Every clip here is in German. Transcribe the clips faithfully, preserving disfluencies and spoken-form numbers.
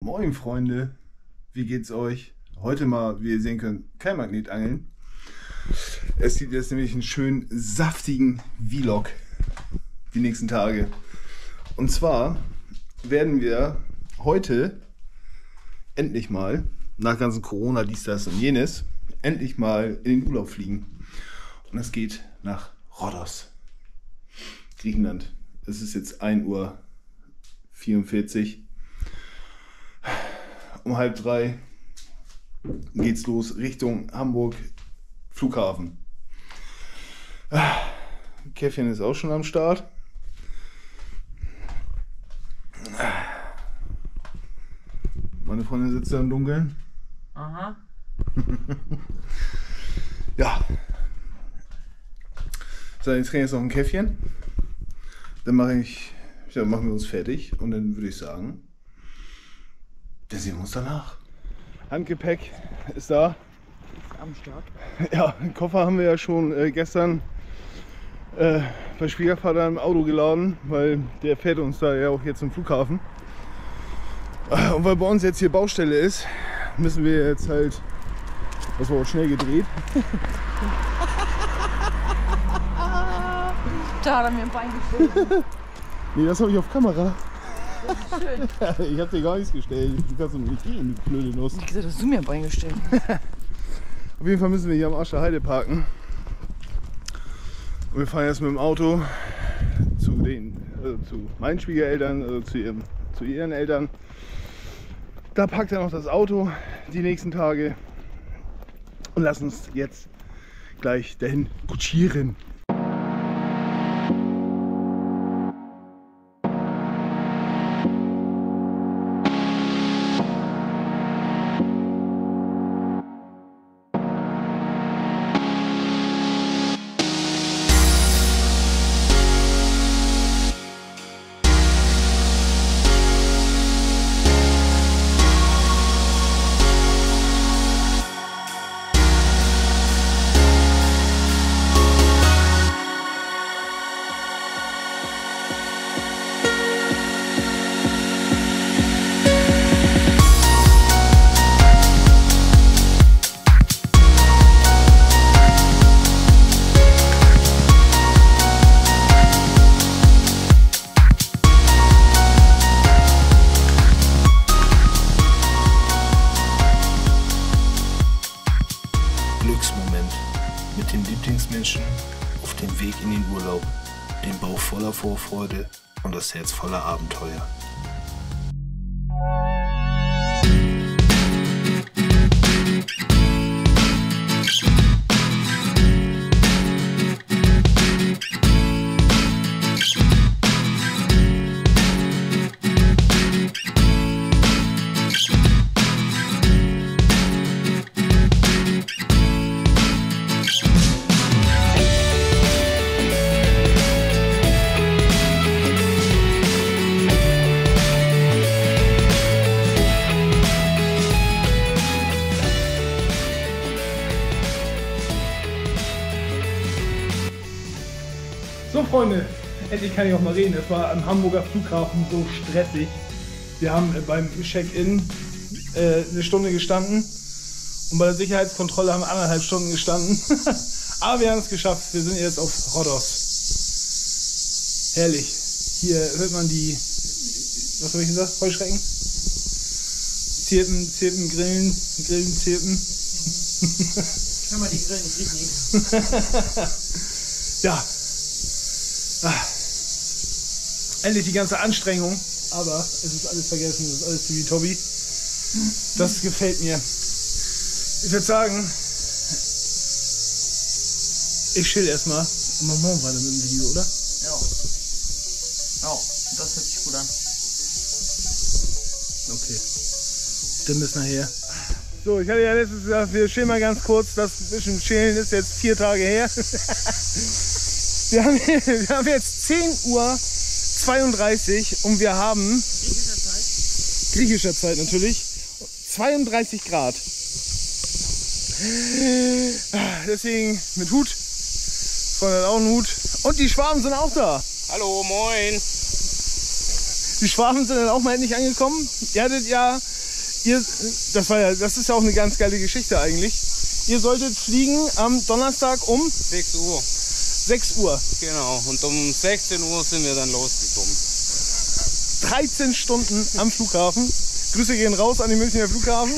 Moin Freunde, wie geht's euch? Heute mal, wie ihr sehen könnt, kein Magnetangeln. Es gibt jetzt nämlich einen schönen saftigen Vlog die nächsten Tage. Und zwar werden wir heute endlich mal, nach ganzen Corona, dies, das und jenes, endlich mal in den Urlaub fliegen. Und das geht nach Rhodos, Griechenland. Es ist jetzt ein Uhr vierundvierzig. Um halb drei geht's los Richtung Hamburg Flughafen. Käffchen ist auch schon am Start. Meine Freundin sitzt da im Dunkeln. Aha. Ja. So, jetzt trinke ich jetzt noch ein Käffchen. Dann mache ich, ja, machen wir uns fertig und dann würde ich sagen, dann sehen wir uns danach. Handgepäck ist da. Ist am Start. Ja, den Koffer haben wir ja schon äh, gestern äh, bei Schwiegervater im Auto geladen, weil der fährt uns da ja auch jetzt zum Flughafen. Äh, und weil bei uns jetzt hier Baustelle ist, müssen wir jetzt halt, das war auch schnell gedreht. Da hat er mir ein Bein gestellt. Nee, das habe ich auf Kamera. Das ist schön. Ich habe dir gar nichts gestellt. Du kannst doch nicht gehen, du blöde Nuss. Ich gesagt, hast du mir ein Bein gestellt. Auf jeden Fall müssen wir hier am Arsch der Heide parken. Und wir fahren jetzt mit dem Auto zu den, also zu meinen Schwiegereltern, also zu, ihrem, zu ihren Eltern. Da packt er noch das Auto die nächsten Tage und lassen uns jetzt gleich dahin kutschieren. Glücksmoment mit dem Lieblingsmenschen auf dem Weg in den Urlaub, den Bauch voller Vorfreude und das Herz voller Abenteuer. So Freunde, endlich kann ich auch mal reden. Es war am Hamburger Flughafen so stressig. Wir haben äh, beim Check-in äh, eine Stunde gestanden und bei der Sicherheitskontrolle haben wir anderthalb Stunden gestanden. Aber wir haben es geschafft. Wir sind jetzt auf Rhodos. Herrlich. Hier hört man die, was habe ich gesagt, Heuschrecken? Zirpen, zirpen, grillen, grillen, zirpen. Kann man die Grillen nicht riechen. Ja. Ah. Endlich die ganze Anstrengung, aber es ist alles vergessen, es ist alles für die Tobi. Das gefällt mir. Ich würde sagen, ich chill erstmal und machen morgen weiter mit dem Video, oder? Ja. Ja, das hört sich gut an. Okay. Dann bis nachher. So, ich hatte ja letztes Jahr, wir chillen mal ganz kurz, das bisschen chillen ist jetzt vier Tage her. Wir haben, wir haben jetzt zehn Uhr zweiunddreißig und wir haben Griechischer Zeit? griechischer Zeit natürlich zweiunddreißig Grad. Deswegen mit Hut. Freunde hat auch einen Hut. Und die Schwaben sind auch da. Hallo, moin. Die Schwaben sind dann auch mal endlich angekommen. Ihr hattet ja ihr, das war ja, das ist ja auch eine ganz geile Geschichte eigentlich. Ihr solltet fliegen am Donnerstag um sechs Uhr. sechs Uhr. Genau. Und um sechzehn Uhr sind wir dann losgekommen. dreizehn Stunden am Flughafen. Grüße gehen raus an den Münchner Flughafen.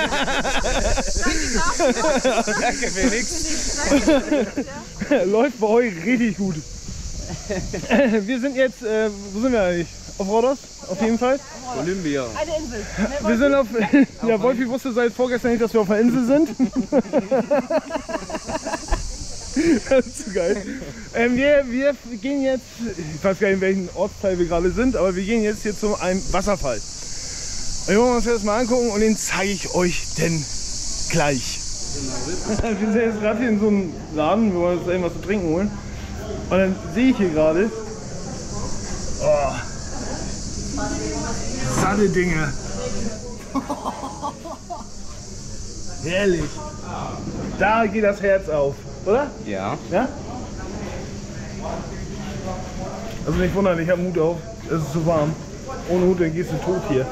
Danke, Felix. Läuft bei euch richtig gut. Wir sind jetzt, äh, wo sind wir eigentlich? Auf Rhodos, auf jeden Fall. Olympia. Eine Insel. Wir sind auf, ja, Wolfi wusste seit vorgestern nicht, dass wir auf einer Insel sind. Das ist so geil. Ähm, wir, wir gehen jetzt, ich weiß gar nicht, in welchem Ortsteil wir gerade sind, aber wir gehen jetzt hier zu einem Wasserfall. Wir wollen uns das mal angucken und den zeige ich euch denn gleich. Wir sind jetzt gerade hier in so einem Laden, wir wollen uns irgendwas zu trinken holen. Und dann sehe ich hier gerade, oh, satte Dinge. Herrlich. Da geht das Herz auf, oder? Ja. Ja? Also nicht wundern, ich habe Hut auf. Es ist zu warm. Ohne Hut, dann gehst du tot hier.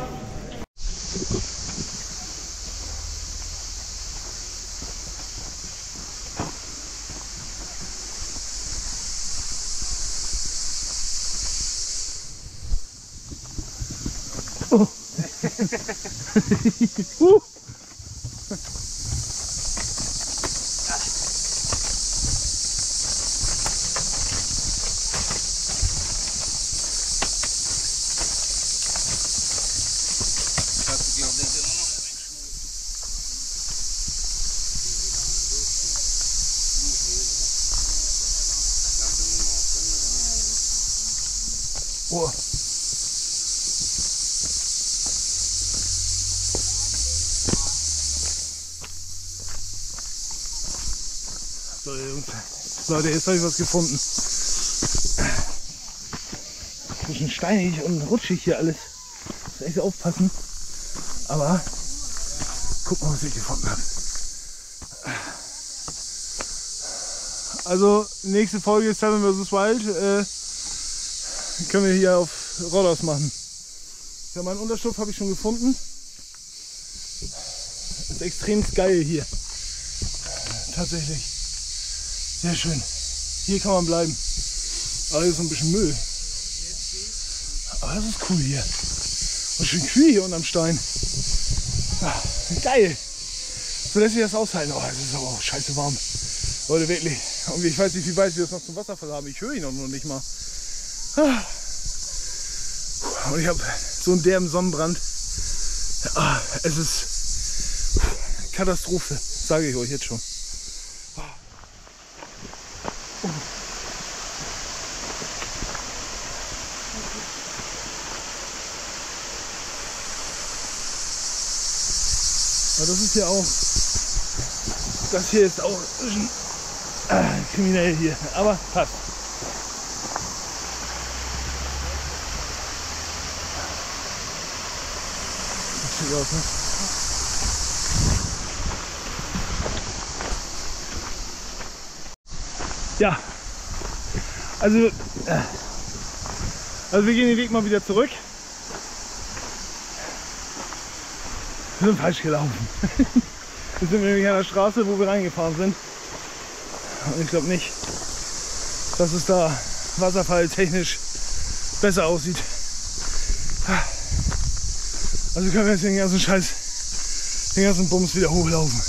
Oh. uh. Oh. So, Jungs. Leute, jetzt habe ich was gefunden. Ein bisschen steinig und rutschig hier alles. Muss echt aufpassen. Aber guck mal, was ich gefunden habe. Also, nächste Folge Seven versus. Wild. Äh, können wir hier auf Rhodos machen. Ja, meinen Unterschlupf habe ich schon gefunden. Ist extrem geil hier. Tatsächlich. Sehr schön. Hier kann man bleiben. Aber hier ist so ein bisschen Müll. Aber das ist cool hier. Und schön kühl hier unten am Stein. Ja, geil. So lässt sich das aushalten. Oh, es ist aber auch scheiße warm. Leute, wirklich. Und ich weiß nicht, wie weit wir das noch zum Wasserfall haben. Ich höre ihn auch noch nicht mal. Und ich habe so einen derben Sonnenbrand. Ja, es ist Katastrophe, sage ich euch jetzt schon. Aber das ist ja auch, das hier ist auch äh, kriminell hier, aber passt. Das sieht aus, ne? Ja, also, äh, also wir gehen den Weg mal wieder zurück. Wir sind falsch gelaufen. Wir sind nämlich an der Straße, wo wir reingefahren sind. Und ich glaube nicht, dass es da wasserfalltechnisch besser aussieht. Also können wir jetzt den ganzen Scheiß, den ganzen Bums wieder hochlaufen.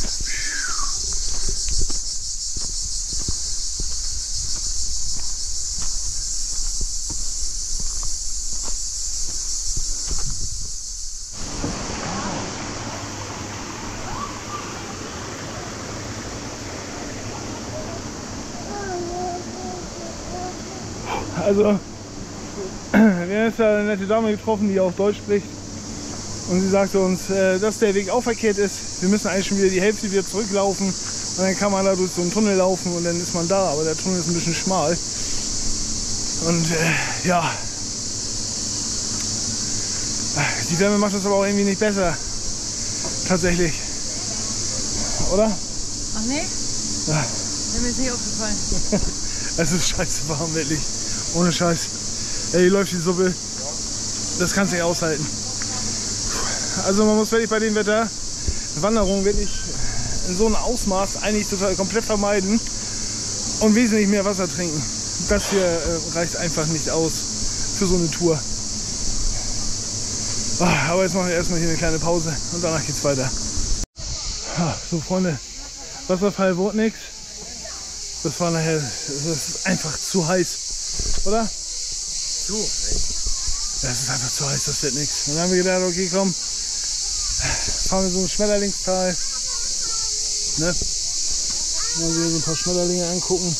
Also, wir haben jetzt eine nette Dame getroffen, die auch Deutsch spricht. Und sie sagte uns, äh, dass der Weg auch verkehrt ist. Wir müssen eigentlich schon wieder die Hälfte wieder zurücklaufen. Und dann kann man da durch so einen Tunnel laufen und dann ist man da. Aber der Tunnel ist ein bisschen schmal. Und äh, ja, die Wärme macht das aber auch irgendwie nicht besser. Tatsächlich. Oder? Ach nee? Ja. Mir ist nicht aufgefallen. Es ist scheiße warm, wirklich. Ohne Scheiß. Ey, hier läuft die Suppe. Das kannst du nicht aushalten. Also man muss wirklich bei dem Wetter Wanderung wirklich in so einem Ausmaß eigentlich total komplett vermeiden und wesentlich mehr Wasser trinken. Das hier äh, reicht einfach nicht aus für so eine Tour. Ah, aber jetzt machen wir erstmal hier eine kleine Pause und danach geht's weiter. Ah, so Freunde, Wasserfall wurde nichts. Das war nachher, das ist einfach zu heiß, oder? Zu. Das ist einfach zu heiß, das wird nichts. Dann haben wir gedacht, okay komm, fahren wir so ein Schmetterlingstal. Ne? Dann wir so ein paar Schmetterlinge angucken.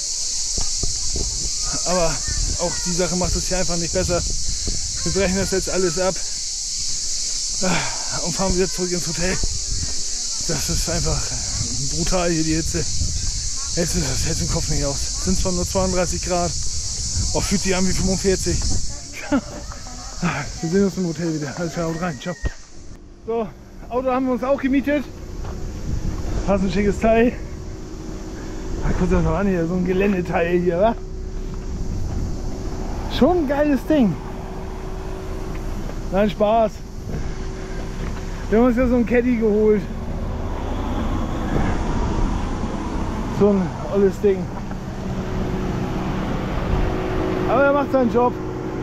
Aber auch die Sache macht es hier einfach nicht besser. Wir brechen das jetzt alles ab und fahren wieder zurück ins Hotel. Das ist einfach brutal hier, die Hitze. Jetzt ist das hält den Kopf nicht aus. Es sind zwar nur zweiunddreißig Grad, auch fühlt sich an wie fünfundvierzig. Wir sehen uns im Hotel wieder. Alles klar, haut rein. Ciao. So, Auto haben wir uns auch gemietet. Das ist ein schickes Teil. Guck das noch an hier, so ein Geländeteil hier, wa? Schon ein geiles Ding. Nein, Spaß. Wir haben uns ja so ein Caddy geholt. So ein olles Ding. Aber er macht seinen Job.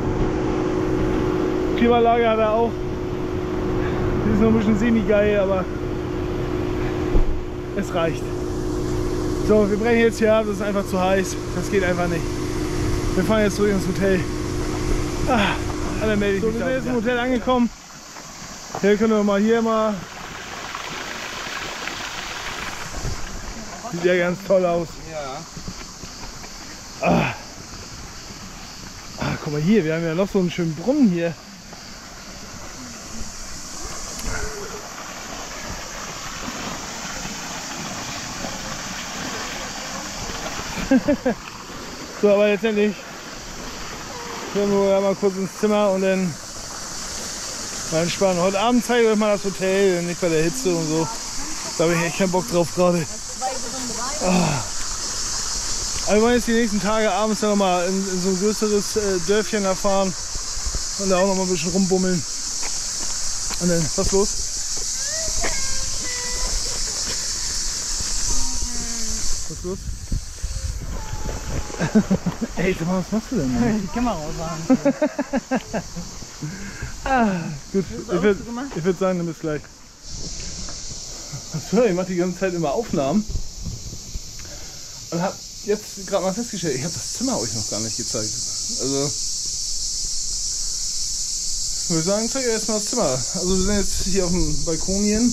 Klimaanlage hat er auch. Die ist noch ein bisschen semi-geil, aber es reicht. So, wir brechen jetzt hier ab, das ist einfach zu heiß. Das geht einfach nicht. Wir fahren jetzt zurück ins Hotel. Ah, dann melde ich mich. So, wir sind jetzt im Hotel angekommen. Hier können wir mal hier mal. Sieht ja ganz toll aus. Ja. Ah. Ah, guck mal hier, wir haben ja noch so einen schönen Brunnen hier. So, aber letztendlich gehen wir mal kurz ins Zimmer und dann mal entspannen. Heute Abend zeige ich euch mal das Hotel, nicht bei der Hitze und so. Da habe ich echt keinen Bock drauf gerade. Ah. Aber wir wollen jetzt die nächsten Tage abends dann noch mal in, in so ein größeres äh, Dörfchen da fahren und da auch noch mal ein bisschen rumbummeln. Und dann, was ist los? Was ist los? Ey, sag mal, was machst du denn? Mann? Die Kamera ausmachen. Ah, gut. Ich würde würd sagen, dann bis gleich. Achso, ich mache die ganze Zeit immer Aufnahmen. Und hab jetzt gerade mal festgestellt, ich habe das Zimmer euch noch gar nicht gezeigt. Also, ich würde sagen, zeig euch erstmal das Zimmer. Also wir sind jetzt hier auf dem Balkonien.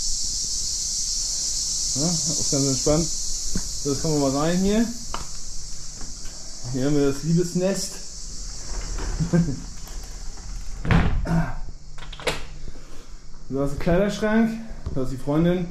Ja, auch ganz entspannt. So, jetzt kommen wir mal rein hier. Hier haben wir das Liebesnest. Da ist ein Kleiderschrank, da ist die Freundin.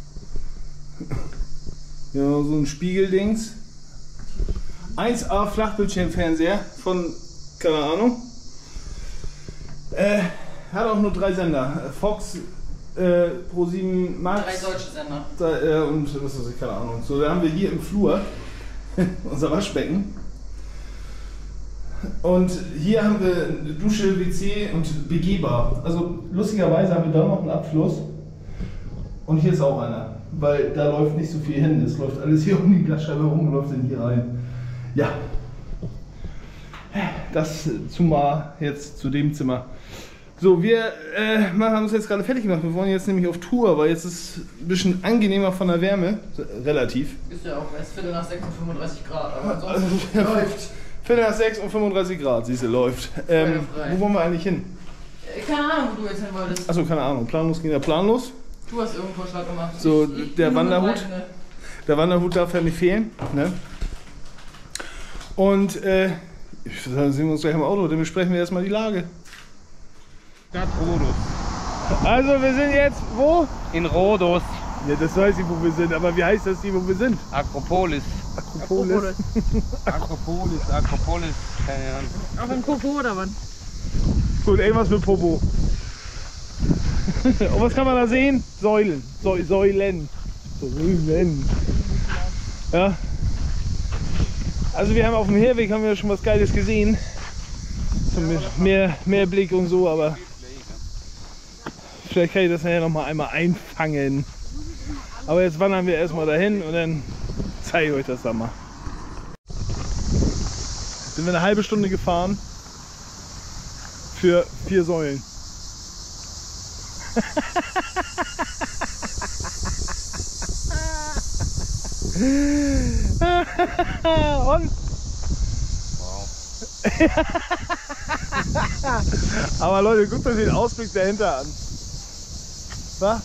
Hier haben wir so ein Spiegeldings. eins A Flachbildschirmfernseher von, keine Ahnung. Äh, hat auch nur drei Sender. Fox, äh, Pro sieben Max. Drei deutsche Sender. Da, äh, und was weiß ich, keine Ahnung. So, da haben wir hier im Flur unser Waschbecken. Und hier haben wir eine Dusche, W C und begehbar. Also lustigerweise haben wir da noch einen Abfluss. Und hier ist auch einer. Weil da läuft nicht so viel hin. Es läuft alles hier um die Glasscheibe rum und läuft dann hier rein. Ja. Das zumal jetzt zu dem Zimmer. So, wir äh, haben uns jetzt gerade fertig gemacht. Wir wollen jetzt nämlich auf Tour, weil jetzt ist es ein bisschen angenehmer von der Wärme. Relativ. Ist ja auch erst Viertel nach sechs und fünfunddreißig Grad. Aber ansonsten Also, läuft. Viertel nach sechs und fünfunddreißig Grad, siehst du, läuft. Ähm, wo wollen wir eigentlich hin? Keine Ahnung, wo du jetzt hin wolltest. Achso, keine Ahnung. Planlos ging ja planlos. Du hast irgendwo Vorschlag gemacht. So, Ich- ich der bin nur Wanderhut. bereit, ne? Der Wanderhut darf ja nicht fehlen. Ne? Und äh, ich würde sagen, sehen wir uns gleich im Auto, dann besprechen wir erstmal die Lage. Stadt Rhodos. Also, wir sind jetzt wo? In Rhodos. Ja, das weiß ich, wo wir sind, aber wie heißt das hier, wo wir sind? Akropolis. Akropolis. Akropolis, Akropolis, keine Ahnung. Auch in Koko oder was? Gut, irgendwas mit Popo. Und was kann man da sehen? Säulen. Säu Säulen. Säulen. Ja. Also wir haben auf dem Herweg haben wir schon was Geiles gesehen. So mit mehr, mehr Blick und so, aber Vielleicht kann ich das nachher noch mal einmal einfangen. Aber jetzt wandern wir erstmal dahin und dann zeige ich euch das dann mal. Jetzt sind wir eine halbe Stunde gefahren für vier Säulen. Und? Wow. Aber Leute, guckt euch den Ausblick dahinter an. Was?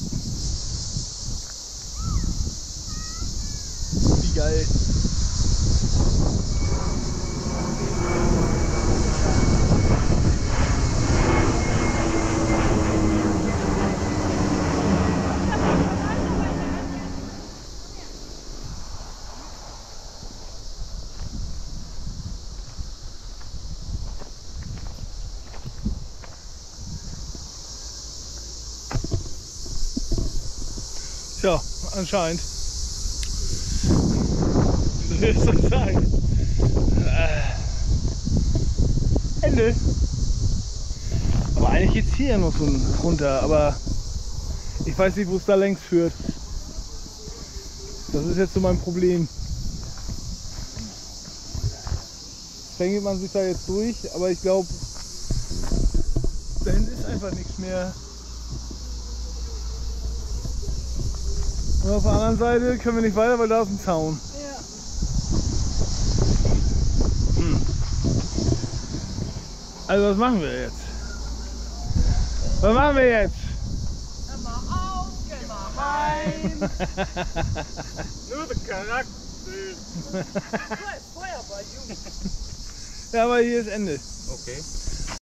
Wie geil. Tja, anscheinend. Wie soll ich das sagen? Äh, Ende. Aber eigentlich geht es hier noch so runter, aber ich weiß nicht, wo es da längs führt. Das ist jetzt so mein Problem. Fängelt man sich da jetzt durch, aber ich glaube, da hinten ist einfach nichts mehr. Und auf der anderen Seite können wir nicht weiter, weil da ist ein Zaun. Ja. Hm. Also was machen wir jetzt? Was machen wir jetzt? Geh mal auf, geh mal rein. Nur der Charakter. Feuerball, Junge. Ja, aber hier ist Ende. Okay.